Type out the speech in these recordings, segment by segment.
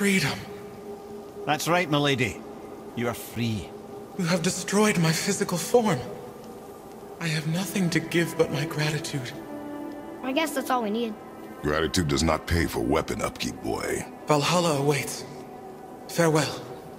freedom. That's right, milady. You are free. You have destroyed my physical form. I have nothing to give but my gratitude. I guess that's all we need. Gratitude does not pay for weapon upkeep, boy. Valhalla awaits. Farewell.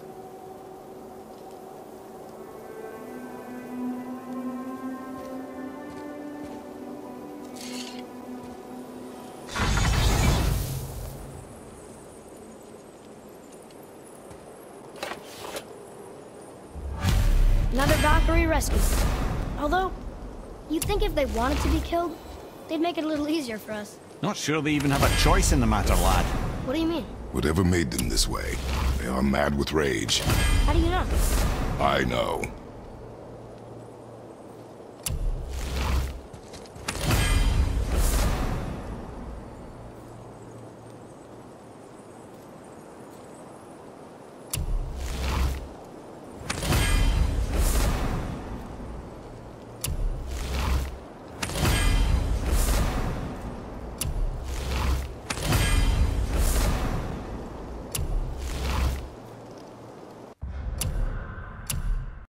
Another Valkyrie rescue. Although, you'd think if they wanted to be killed, they'd make it a little easier for us. Not sure they even have a choice in the matter, lad. What do you mean? Whatever made them this way, they are mad with rage. How do you know? I know.